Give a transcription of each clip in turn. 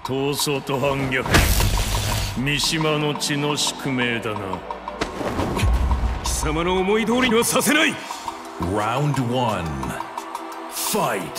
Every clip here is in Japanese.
闘争と反逆、三島の血の宿命だな。貴様の思い通りにはさせない。 Round 1 Fight!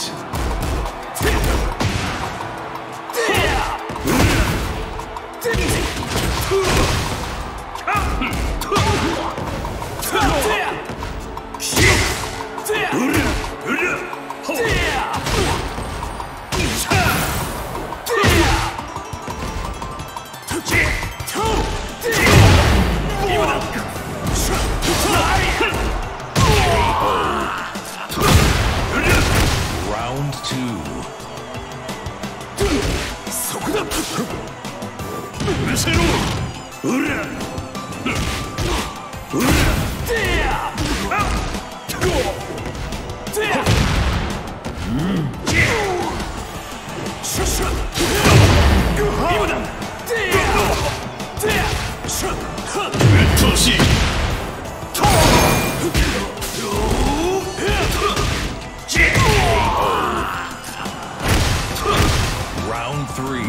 Round 2 そこだ。うるせろ。うらうら今だ。うっとうしい。Round 3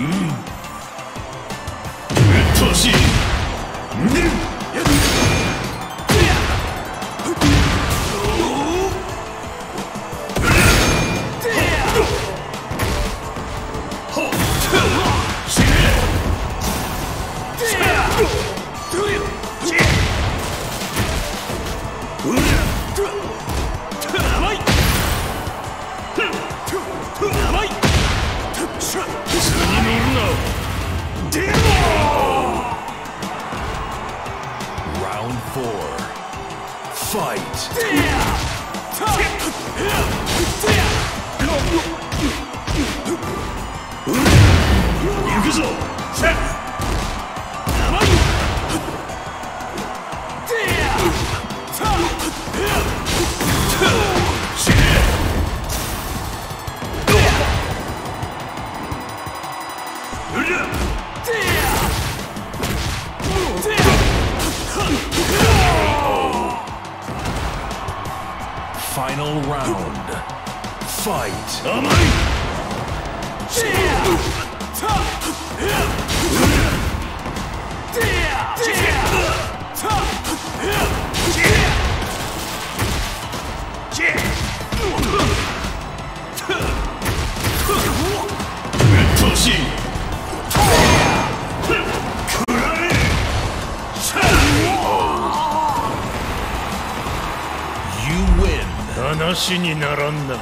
うっとうしい。Round 4 Fight! 行くぞ。Final round. Fight. 甘い。うっとうしい。話にならんな。